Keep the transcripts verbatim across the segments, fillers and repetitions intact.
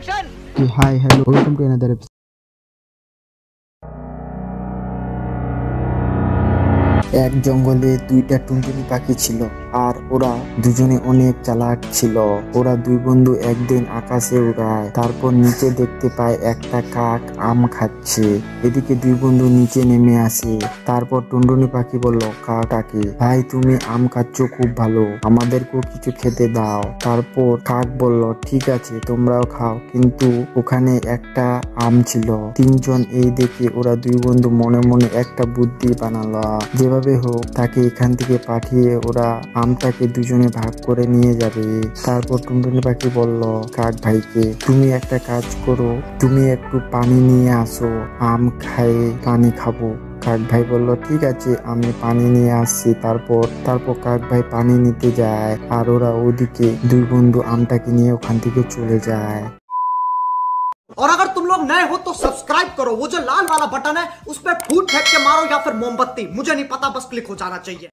Okay, hi, hello, welcome to another episode. এক জঙ্গলে দুইটা টুনটুনি পাখি ছিল আর ওরা দুজনে অনেক চালাক ছিল। ওরা দুই বন্ধু একদিন আকাশে উড়ায়, তারপর নিচে দেখতে পায় একটা কাক আম খাচ্ছে। এদিকে দুই বন্ধু নিচে নেমে আসে। তারপর টুনটুনি পাখি বলল কাকটাকে, ভাই তুমি আম খাচ্ছ খুব ভালো, আমাদেরকেও কিছু খেতে দাও। তারপর কাক বলল ঠিক আছে তোমরাও খাও, কিন্তু ওখানে একটা আম ছিল। তিনজন এই দেখে ওরা দুই বন্ধু মনে মনে একটা বুদ্ধি বানালো, যেভাবে হোক তাকে এখান থেকে পাঠিয়ে ওরা আমটাকে দুজনে ভাগ করে নিয়ে যাবে। তারপর টুনটুনি পাখি বলল কাক ভাইকে, তুমি একটা কাজ করো, তুমি একটু পানি নিয়ে আসো, আম খায়ে পানি খাবো। কাক ভাই বলল ঠিক আছে আমি পানি নিয়ে আসছি। তারপর তারপর কাক ভাই পানি নিতে যায় আর ওরা ওদিকে দুই বন্ধু আমটাকে নিয়ে ওখান থেকে চলে যায়। और अगर तुम लोग नए हो तो सब्सक्राइब करो, वो जो लाल वाला बटन है उस पर फूट फेंक के मारो या फिर मोमबत्ती, मुझे नहीं पता, बस क्लिक हो जाना चाहिए।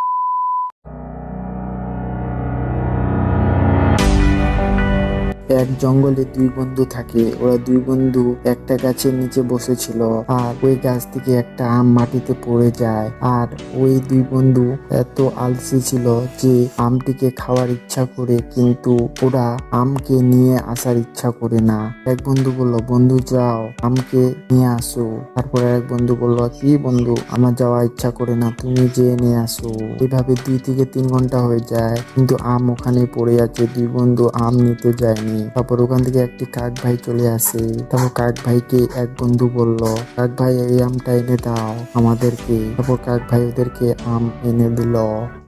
এক জঙ্গলে দুই বন্ধু থাকে। ওরা দুই বন্ধু একটা গাছের নিচে বসেছিল আর ওই গাছ থেকে একটা আম মাটিতে পড়ে যায়। আর ওই দুই বন্ধু এত আলসি ছিল যে আমটিকে খাওয়ার ইচ্ছা করে, কিন্তু ওরা আমকে নিয়ে আসার ইচ্ছা করে না। এক বন্ধু বলল বন্ধু যাও আমকে নিয়ে আসো। তারপর এক বন্ধু বলল কি বন্ধু, আমার যাওয়ার ইচ্ছা করে না, তুমি যেয়ে নিয়ে আসো। এভাবে দুই থেকে তিন ঘন্টা হয়ে যায়, কিন্তু আম ওখানে পড়ে আছে। দুই বন্ধু আম নিতে যায়নি। তারপর ওখান থেকে একটি কাক ভাই চলে আসে। তারপর কাক ভাইকে এক বন্ধু বলল কাক ভাই এই আমটা এনে দাও আমাদেরকে। তারপর কাক ভাই ওদেরকে আম এনে দিল।